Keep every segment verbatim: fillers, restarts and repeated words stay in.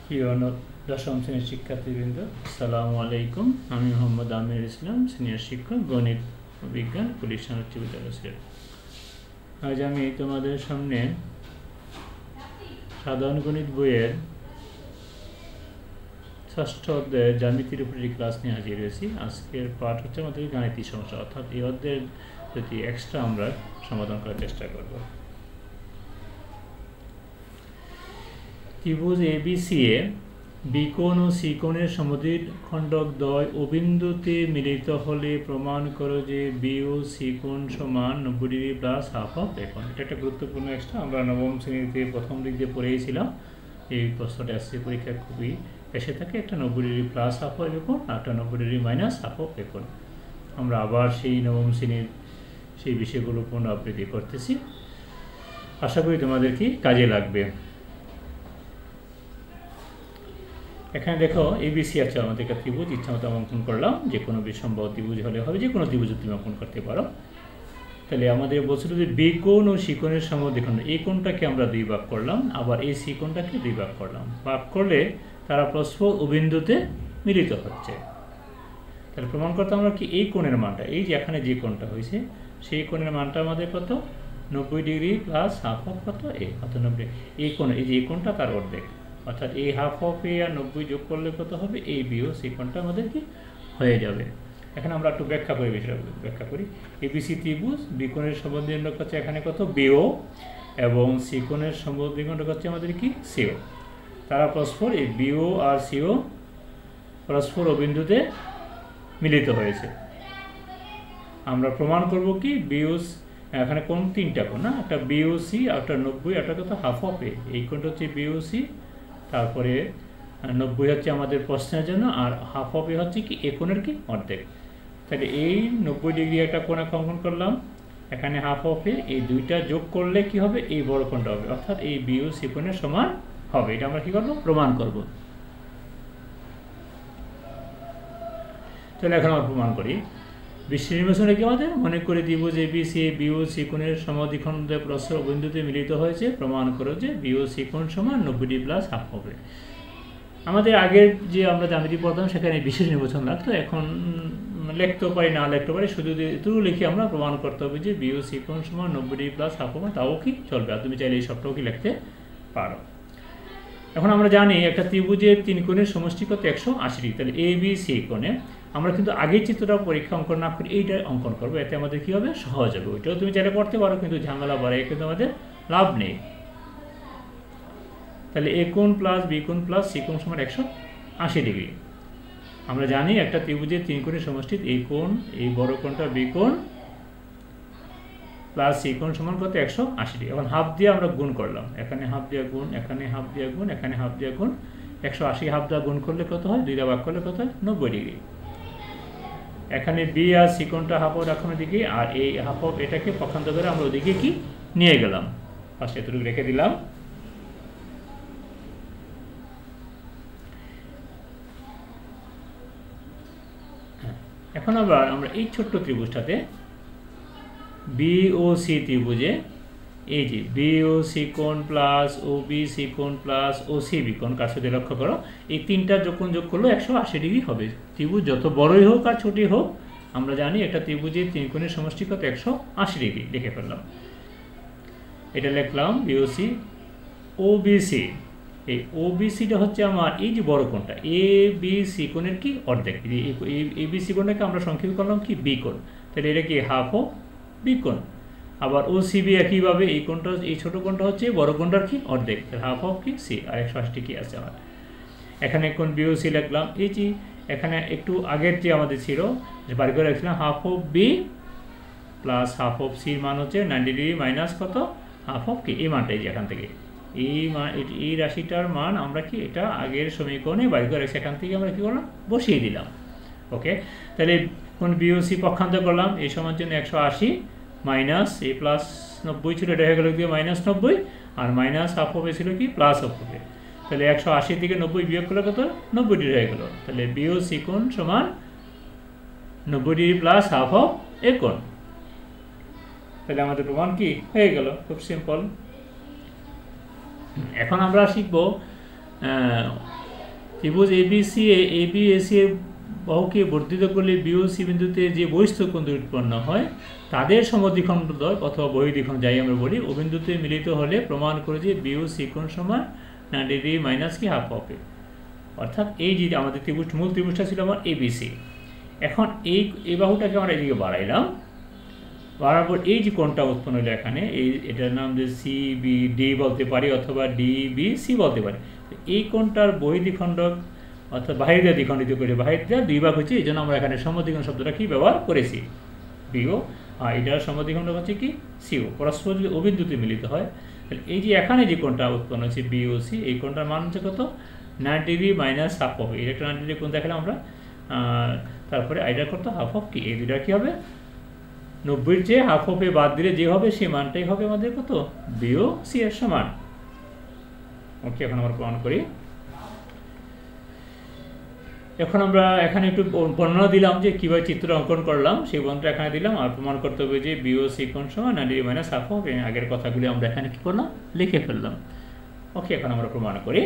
প্রিয় দশম শ্রেণীর শিক্ষার্থীবৃন্দ, আসসালামু আলাইকুম। আমি মোহাম্মদ আমির ইসলাম, সিনিয়র শিক্ষক, গণিত ও বিজ্ঞান, পুলিশ উচ্চ বিদ্যালয় সিলেট। আজ আমি তোমাদের সামনে সাধারণ গণিত বইয়ের ষষ্ঠ অধ্যায়ের জ্যামিতির উপরে ক্লাস নিয়ে হাজির হয়েছি। আজকের পাঠ হচ্ছে আমাদের গাণিতিক সমস্যা, অর্থাৎ এই অধ্যায়ের যদি এক্সট্রা আমরা সমাধান করার চেষ্টা করব। ত্রিভুজ এ বি সি এ বিকোণ ও সিকোণের সমদ্বির খণ্ডক দ্বয় ও বিন্দুতে মিলিত হলে প্রমাণ করো যে বি ও সিকোণ সমান নব্বই degree plus half of A কোণ। এটা একটা গুরুত্বপূর্ণ এক্সট্রা, আমরা নবম শ্রেণীতে প্রথম দিক দিয়ে পড়েছিলাম। এই প্রশ্নটা আসছে পরীক্ষা খুবই এসে থাকে, একটা নব্বই degree plus half of A কোণ, একটা নব্বই degree minus half of A কোণ। আমরা আবার সেই নবম শ্রেণীর সেই বিষয়গুলো পুনরাবৃত্তি করতেছি। আশা করি তোমাদের কি কাজে লাগবে। এখানে দেখো এবিসি আছে আমাদের একটা ত্রিভুজ, ইচ্ছা মতো অঙ্কন করলাম। যে কোনো বিসম্বাহ ত্রিভুজ হলে হবে, যে কোনো ত্রিভুজ তুমি অঙ্কন করতে পারো। তাহলে আমাদের বলছিল যে বিকোণ ও সিকোণের সমদ্বিখণ্ড, এই কোণটাকে আমরা দুই ভাগ করলাম, আবার এই সিকোণটাকে দুই ভাগ করলাম। ভাগ করলে তারা পরস্পর ও বিন্দুতে মিলিত হচ্ছে। তাহলে প্রমাণ করতে আমরা কি এই কোণের মানটা, এই যে এখানে যে কোণটা হয়েছে সেই কোণের মানটা আমাদের কত, নব্বই ডিগ্রি প্লাস হাফ অফ কত এ, কত নব্বই। এই কোণ, এই যে এই কোণটা তার অর্ধেক, অর্থাৎ এই হাফ অফ এ আর নব্বই যোগ করলে কত হবে, এই বি ও সি কোণটা আমাদের কি হয়ে যাবে। এখানে আমরা একটু ব্যাখ্যা করি, বিষয়টা ব্যাখ্যা করি। এবিসি ত্রিভুজ, বিকোণের সমদ্বিখণ্ডক হচ্ছে এখানে কত বিও, এবং সিকোণের সমদ্বিখণ্ডক হচ্ছে আমাদের কি সিও। তারা পরস্পর এই বিও আর সিও পরস্পর ও বিন্দুতে মিলিত হয়েছে। আমরা প্রমাণ করব কি বিও, এখানে কোণ তিনটা কোণ না, একটা বিওসি, একটা নব্বই, একটা কত হাফ অফ এ। এই কোণটা হচ্ছে বিওসি, তারপরে নব্বই হচ্ছে আমাদের প্রশ্নের জন্য, আর হাফ অফ এ হচ্ছে কি এ কোণের কি অর্ধেক। তাহলে এই নব্বই ডিগ্রি একটা কোণ অঙ্কন করলাম, এখানে হাফ অফ এ, এই দুইটা যোগ করলে কি হবে, এই বড় কোণটা হবে, অর্থাৎ এই বি ও সি কোণের সমান হবে। এটা আমরা কি করবো, প্রমাণ করব। তাহলে এখন আমরা প্রমাণ করি। বিশ্ব নির্বাচনে কি আমাদের মনে করে দিব যে বি সি বি ও সি কোণের সমদ্বিখণ্ডে পরস্পর বিন্দুতে মিলিত হয়েছে। প্রমাণ করো যে বি ও সি কোণ সমান নব্বই ডিগ্রি প্লাস হাফ হবে। আমাদের আগের যে আমরা জ্যামিতি পড়তাম সেখানে বিশেষ নির্বাচন লাগতো, এখন লিখতেও পারি না লিখতে পারি, শুধু এটুকু লিখে আমরা প্রমাণ করতে হবে যে বি ও সি কোণ সমান নব্বই ডিগ্রি প্লাস হাফ হবে, তাও কি চলবে। আর তুমি চাইলে এই সবটাও কি লিখতে পারো। এখন আমরা জানি একটা ত্রিভুজের তিন কোণের সমষ্টি কত, একশো আশি ডিগ্রি। তাহলে এ বি সি কোণে আমরা কিন্তু আগের চিত্রটা পরীক্ষা অঙ্কন না করে এইটা অঙ্কন করবো, এতে আমাদের কী হবে, সহজ হবে। ওইটাও তুমি চাইলে করতে পারো, কিন্তু ঝামেলা বাড়ে, কিন্তু আমাদের লাভ নেই। তাহলে এ কোণ প্লাস বি কোণ প্লাস সি কোণ সমান একশো আশি ডিগ্রি। আমরা জানি একটা ত্রিভুজের তিন কোণের সমষ্টি এই কোণ, এই বড় কোণটা বি কোণ প্লাস সি কোণ সমান কত, একশো আশি ডিগ্রি। এখন হাফ দিয়ে আমরা গুণ করলাম, এখানে হাফ দিয়ে গুণ, এখানে হাফ দিয়ে গুণ, এখানে হাফ দিয়ে গুণ, একশো আশি হাফ দিয়ে গুণ করলে কত হয়, দুইটা ভাগ করলে কত হয়, নব্বই ডিগ্রি। এখানে বি আর সি কোণটা হাফ অফ রাখার দিকে, আর এই হাফ অফ এটাকে পক্ষান্তর করে আমরা ওদিকে কি নিয়ে গেলাম, পাশে এতটুকু রেখে দিলাম। এখন আবার আমরা এই ছোট্ট ত্রিভুজটাতে বি ও সি ত্রিভুজে এই যে বি ও সি কোণ প্লাস ও বি সি কোণ প্লাস ও সি বি কোণ, কার সাথে লক্ষ্য করো এই তিনটা যখন যোগ করলো একশো আশি ডিগ্রি হবে। ত্রিভুজ যত বড়ই হোক আর ছোটই হোক, আমরা জানি একটা ত্রিভুজের তিন কোণের সমষ্টি কত, একশো আশি ডিগ্রি। লিখে ফেললাম, এটা লিখলাম বিওসি ও বিসি। এই ও বিসিটা হচ্ছে আমার এই যে বড় কোণটা এ বি সি কোণের কি অর্ধেক। এ বি সি কোণটাকে আমরা সংক্ষেপ করলাম কি বি কোণ, তাহলে এটা কি হাফ ও বি কোণ। আবার ও সি বি একইভাবে, এই কোণটা, এই ছোটো কোণটা হচ্ছে বড় কোণটার কি অর্ধেক, হাফ অফ কি সি, আর একশো আশি কি আছে আমার। এখানে কোণ বিওসি লিখলাম, এই যে এখানে একটু আগের যে আমাদের ছিল যে বাড়ি করে রাখছিলাম half of B plus half of সির মান হচ্ছে নাইনটি ডিগ্রি মাইনাস কত, হাফ অফ কি, এই মানটা এই যে এখান থেকে এই মান, এই রাশিটার মান আমরা কি এটা আগের সমীকরণে বাড়ি করে রাখছি, এখান থেকে আমরা কী করলাম, বসিয়ে দিলাম। ওকে, তাহলে কোন বিওসি পক্ষান্তর করলাম, এই সমান জন্য একশো আশি মাইনাস এই প্লাস নব্বই ছিল, এটা হয়ে গেল কি মাইনাস নব্বই, আর মাইনাস হাফ হবে ছিল কি প্লাস হাফ হবে। তাহলে একশো আশি থেকে নব্বই বিয়োগ করলে কত, নব্বই ডিগ্রি হয়ে গেল। তাহলে বিওসি কোণ সমান নব্বই degree plus half of A কোণ। তাহলে আমাদের প্রমাণ কি হয়ে গেল, খুব সিম্পল। এখন আমরা শিখব ত্রিভুজ এবিসি এবিএসি এর বাহুকে বর্ধিত করলে বিওসি বিন্দুতে যে বহিঃস্থকোণ উৎপন্ন হয় তাদের সমদ্বিখণ্ডক অথবা বহির্দ্বিখণ্ড যাই আমরা বলি ও বিন্দুতে মিলিত হলে প্রমাণ করে যে বিওসি কোণ সমান নাইনটি ডিগ্রি মাইনাস কি হাফ হবে। অর্থাৎ এই যে আমাদের ত্রিভুজ মূল ত্রিভুজটা ছিল আমার এবিসি, এখন এই এই বাহুটাকে আমরা এদিকে বাড়াইলাম, বাড়ার পর এই যে কোণটা উৎপন্ন হলো এখানে এই এটার নাম যে সি বি ডি বলতে পারি অথবা ডি বি সি বলতে পারি। এই কোণটার বহির্দ্বিখণ্ডক অর্থাৎ বাহির দিয়ে দ্বিখণ্ডিত করে বাহির দিয়ে দুই ভাগ হচ্ছে, এই জন্য আমরা এখানে সমদ্বিখণ্ড শব্দটা কি ব্যবহার করেছি বিও, আর এটার সমদ্বিখণ্ডক হচ্ছে কি সিও। পরস্পর যদি অবিন্দুতে মিলিত হয় তাহলে এই যে এখানে যে কোণটা উৎপন্ন হচ্ছে বিওসি এই কোণটার মান হচ্ছে কত নাইনটি ডিগ্রি মাইনাস হাফ হবে। এটা একটা নাইনটি ডিগ্রি কোণ দেখালাম আমরা, তারপরে আইডার করতে হাফ অফ কি এই দুইটা কী হবে নব্বইয়ের চেয়ে হাফ অফে বাদ দিলে যে হবে সেই মানটাই হবে আমাদের কত বিওসি এর সমান। ওকে, এখন আমরা প্রমাণ করি। এখন আমরা এখানে একটু বর্ণনা দিলাম যে কীভাবে চিত্র অঙ্কন করলাম সেই বর্ণনাটা এখানে দিলাম, আর প্রমাণ করতে হবে যে বিওসি কোণ সমান ninety degree minus half of আগের কথাগুলি আমরা এখানে কী করলাম লিখে ফেললাম। ওকে, এখন আমরা প্রমাণ করি।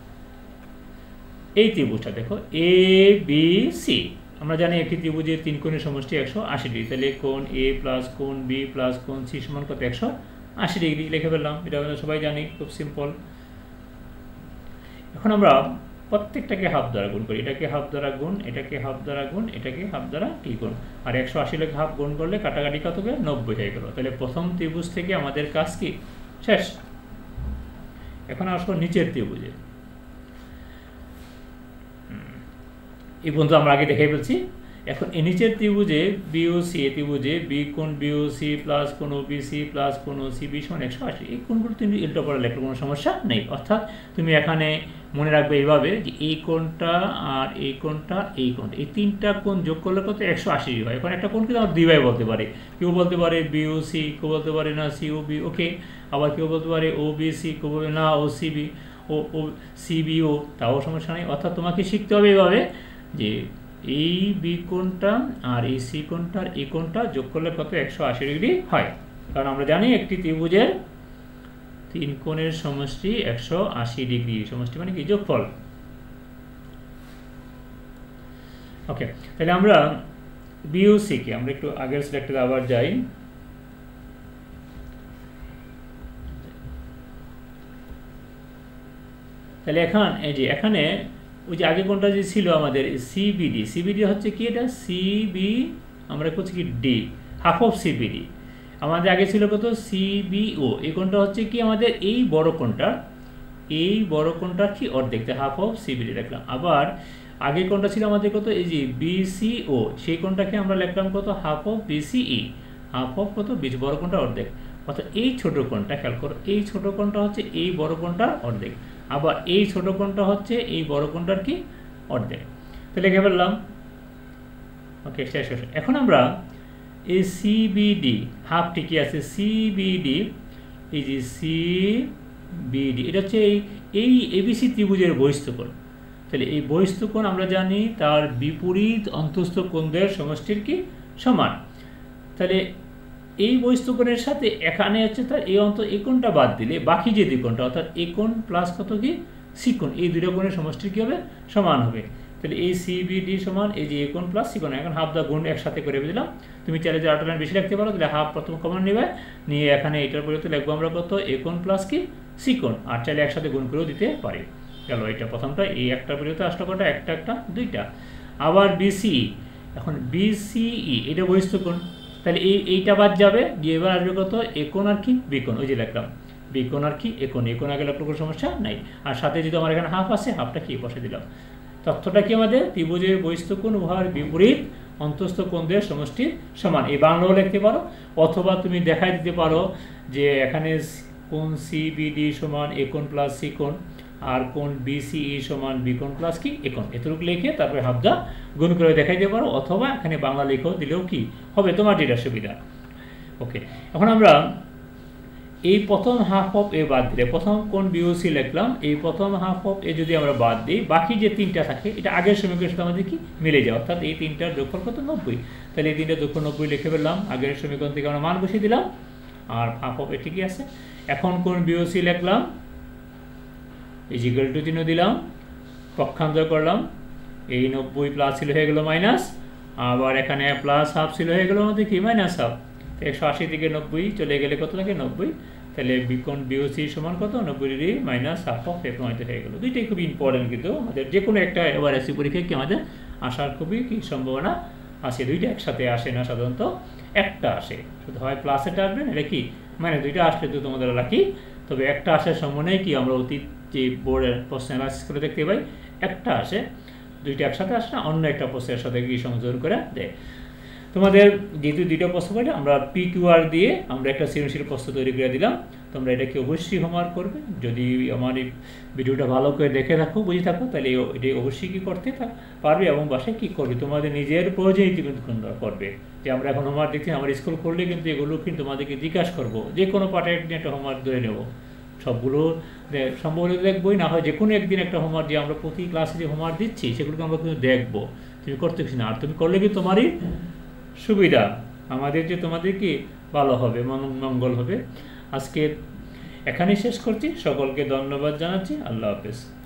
এই ত্রিভুজটা দেখো এ বি সি, আমরা জানি একটি ত্রিভুজের তিন কোণের সমষ্টি একশো আশি ডিগ্রি, তাহলে কোণ এ প্লাস কোণ বি প্লাস কোণ সি সমান কত একশো আশি ডিগ্রি লিখে ফেললাম। এটা আমরা সবাই জানি, খুব সিম্পল। এখন আমরা প্রত্যেকটাকে হাফ দ্বারা গুণ করি, এটাকে হাফ দ্বারা গুণ, এটাকে হাফ দ্বারা গুণ, এটাকে হাফ দ্বারা কি গুণ, আর একশো আশি লোক হাফ গুণ করলে কাটাকাটি কত হবে নব্বই হয়ে গেল। তাহলে প্রথম ত্রিভুজ থেকে আমাদের কাজ কি শেষ। এখন আসবো নিচের ত্রিভুজে। এই পর্যন্ত আমরা আগে দেখে ফেলছি। এখন এই নিচের ত্রিভুজে বিওসি এ ত্রিভুজে বি কোণ বিওসি প্লাস কোণ ওবিসি প্লাস কোণ ওসিবি সমান একশো আশি, এই কোণগুলো তুমি উল্টো পড়া লেখার কোনো সমস্যা নেই। অর্থাৎ তুমি এখানে মনে রাখবে এইভাবে যে এই কোণটা আর এই কোণটা এই কোণটা এই তিনটা কোণ যোগ করলে কত একশো আশি হয়। এখন একটা কোণ কিন্তু আমরা দুই ভাই বলতে পারি, কেউ বলতে পারে বিওসি, কেউ বলতে পারে না সিওবি, ওকে, আবার কেউ বলতে পারে ওবিসি, কেউ বলবে না ওসিবি ও ও সিবিও, তাও সমস্যা নেই। অর্থাৎ তোমাকে শিখতে হবে এইভাবে যে এই বি কোণটা আর এই সি কোণটার এই কোণটা যোগ করলে কত একশো আশি ডিগ্রি হয়, কারণ আমরা জানি একটি ত্রিভুজের তিন কোণের সমষ্টি একশো আশি ডিগ্রি, সমষ্টি মানে কি যোগফল। ওকে, তাহলে আমরা বিওসি কে আমরা একটু আগের স্লাইডে আবার যাই। তাহলে এখন এই যে এখানে ওই যে আগে কোনটা যে ছিল আমাদের সিবিডি, সিবিডি হচ্ছে কি এটা সিবি আমরা করছি কি ডি হাফ অফ সিবিডি, আমাদের আগে ছিল কত সিবিও, এই কোনটা হচ্ছে কি আমাদের এই বড় কোনটা এই বড় কোনটার কি অর্ধেক, হাফ অফ সিবিডি রাখলাম। আবার আগে কোনটা ছিল আমাদের কত এই যে বিসিও, সেই কোনটাকে আমরা লিখলাম কত half of BCE, half of কত বিশ বড় কোনটা অর্ধেক। অর্থাৎ এই ছোট কোনটা খেয়াল করো, এই ছোট কোনটা হচ্ছে এই বড় কোনটার অর্ধেক, আবার এই ছোট কোণটা হচ্ছে এই বড় কোণটার কি অর্ধেক। তো লিখে ফেললাম। ওকে, শেষ শেষ। এখন আমরা এই সিবিডি হাফটি কি আছে সিবিডি, এই যে সিবিডি এটা হচ্ছে এই এই এবিসি ত্রিভুজের বহিস্থ-কোণ। তাহলে এই বহিস্থ-কোণ আমরা জানি তার বিপরীত অন্তঃস্থ কোণদের সমষ্টির কি সমান। তাহলে এই বহিস্থ-কোণের সাথে এখানে হচ্ছে তার এই অন্ত এই কোণটা বাদ দিলে বাকি যে দুই কোণটা অর্থাৎ এই কোণ প্লাস কত কি সি কোণ, এই দুটো কোণের সমষ্টি কি হবে সমান হবে। তাহলে এই সিবিডি সমান এই যে এ কোণ প্লাস সি কোণ, এখন হাফ দা গুণ একসাথে করে দিলাম। তুমি চাইলে যে আটটা লাইন বেশি রাখতে পারো, তাহলে হাফ প্রথম কমন নেবে, নিয়ে এখানে এটার পরিবর্তে লিখবো আমরা কত এ কোণ প্লাস কি সি কোণ, আর চাইলে একসাথে গুণ করেও দিতে পারি। গেল এটা প্রথমটা, এই একটার পরিবর্তে আসলো কটা একটা একটা দুইটা। আবার বিসিই, এখন বিসিই এটা বহিস্থ-কোণ, তাহলে এই এইটা বাদ যাবে, দিয়ে এবার আসবে কত এ কোণ আর কি বি কোণ, ওই যে লিখলাম বি কোণ আর কি এ কোণ, এ কোণ আগে লিখলে কোনো সমস্যা নাই। আর সাথে যদি আমার এখানে হাফ আছে হাফটা কি বসে দিলাম। তথ্যটা কি আমাদের ত্রিভুজের বহিস্থ-কোণ উভয়ের বিপরীত অন্তঃস্থ কোণদের সমষ্টির সমান। এই বাংলাও লিখতে পারো, অথবা তুমি দেখাই দিতে পারো যে এখানে কোণ সিবিডি সমান এ কোণ প্লাস সি কোণ, আর কোণ বিসিই সমান বি কোণ প্লাস কি এ কোণ, এতটুকু লিখে তারপরে হাফদা গুণ করে দেখাই দিতে পারো, অথবা এখানে বাংলা লেখাও দিলেও কি হবে তোমার যেটা সুবিধা। ওকে, এখন আমরা এই প্রথম হাফ অফ এ বাদ দিলে প্রথম কোণ বিওসি লিখলাম, এই প্রথম হাফ অফ এ যদি আমরা বাদ দিই বাকি যে তিনটা থাকে এটা আগের সমীকরণের সাথে আমাদের কি মিলে যায়, অর্থাৎ এই তিনটার যোগফল কত নব্বই। তাহলে এই তিনটা যোগফল নব্বই লিখে ফেললাম, আগের সমীকরণ থেকে আমরা মান বসিয়ে দিলাম, আর হাফ অফ এ ঠিকই আছে। এখন কোণ বিওসি লিখলাম, ইজ ইকুয়াল টু চিহ্ন দিলাম, পক্ষান্তর করলাম, এই নব্বই প্লাস ছিল হয়ে গেলো মাইনাস, আবার এখানে প্লাস হাফ ছিল হয়ে গেলো আমাদের কি মাইনাস হাফ। একশো আশি থেকে নব্বই চলে গেলে কত লাগে নব্বই, তাহলে বিকোণ বিওসি সমান কত নব্বই degree minus half of A প্রমাণিত হয়ে গেলো। দুইটাই খুবই ইম্পর্টেন্ট, কিন্তু আমাদের যে কোনো একটা এবার এসি পরীক্ষায় কি আমাদের আসার খুবই কি সম্ভাবনা আসে। দুইটা একসাথে আসে না, সাধারণত একটা আসে, শুধু হয় প্লাস এটা আসবে না কি মানে দুইটা আসলে তো তোমাদের লাকি। তবে একটা আসার সম্ভাবনায় কি আমরা অতীত যে বোর্ডের প্রশ্ন অ্যানালাইসিস করে দেখতে পাই, একটা আসে, দুইটা একসাথে আসে না, অন্য একটা প্রশ্নের সাথে কি সংযোগ করে দেয়। তোমাদের যেহেতু দুইটা প্রশ্ন পাইলে আমরা পি কিউ আর দিয়ে আমরা একটা সৃজনশীল প্রশ্ন তৈরি করে দিলাম। তোমরা এটাকে অবশ্যই হোমওয়ার্ক করবে। যদি আমার এই ভিডিওটা ভালো করে দেখে থাকো, বুঝে থাকো, তাহলে এটি অবশ্যই কী করতে পারবে এবং বাসায় কী করবে তোমাদের নিজের প্রয়োজনীয় কিন্তু করবে। যে আমরা এখন হোমওয়ার্ক দেখছি, আমার স্কুল করলে কিন্তু এগুলো কিন্তু তোমাদেরকে জিজ্ঞাসা করবো, যে কোনো পার্টে একদিন একটা হোমওয়ার্ক ধরে নেবো, সবগুলো সম্ভব হলে দেখবোই, না হয় যে কোনো একদিন একটা হোমওয়ার্ক, যে আমরা প্রতি ক্লাসে যে হোমওয়ার্ক দিচ্ছি সেগুলোকে আমরা কিন্তু দেখবো, তুমি করতে পারছি না, আর তুমি করলে কি তোমারই সুবিধা, আমাদের যে তোমাদের কি ভালো হবে, মঙ্গল হবে। আজকে এখানেই শেষ করছি, সকলকে ধন্যবাদ জানাচ্ছি, আল্লাহ হাফেজ।